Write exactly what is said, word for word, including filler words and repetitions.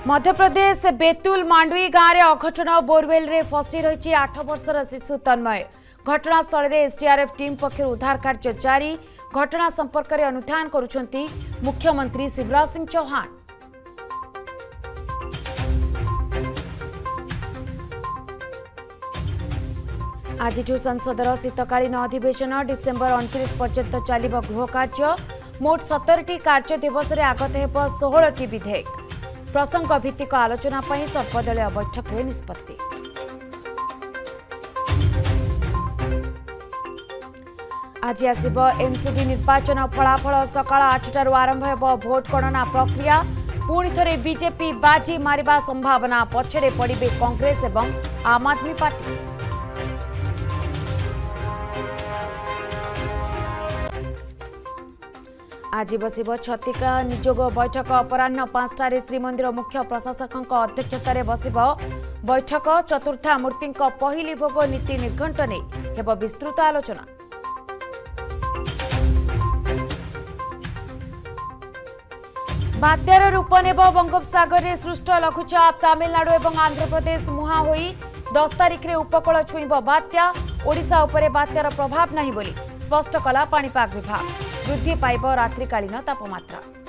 मध्यप्रदेश बेतुल मांडुई गाँव में अघटन बोरवेल रे फसी रही आठ वर्षर शिशु तन्मय। घटनास्थल में एसडीआरएफ टीम पक्षर उद्धार कार्य जारी। घटना संपर्क में अनुधान करुछंती मुख्यमंत्री शिवराज सिंह चौहान। आज संसदर शीतकालीन अधिवेशन डिसेम्बर उनतीस पर्यंत चलिब गृह कार्य। मोट सतरटी कार्य दिवस में आगत हो षोहटी विधेयक। प्रसंग भित्तिक आलोचना पर सर्वदलीय बैठक में निष्पत्ति। आज आसिब एनसीडी निर्वाचन फलाफल। सकाळ आठटारू आरंभ हो भोट गणना प्रक्रिया। पुणी थरे बीजेपी बाजी मारिबा संभावना। पछरे पड़िबे कांग्रेस एवं आम आदमी पार्टी। आज बसिब छतिका निजोग बैठक। अपराह्न पांचटारे श्रीमंदिर मुख्य प्रशासक अध्यक्षतार बसिब बैठक। चतुर्था मूर्ति पहली भोग नीति निर्घंट नहीं हेब विस्तृत आलोचना। बात्यार रूप नेब बंगोपसागर में सृष्ट लघुचाप। तमिलनाडु और आंध्र प्रदेश मुहां होई दस तारिख में उपकूल छुईब बात्या। ओडिशा उपरे बात्यार प्रभाव नहीं बोली स्पष्ट कला पाणीपाग विभाग। वृद्धि पाइब रात्रिकालीन तापमात्रा।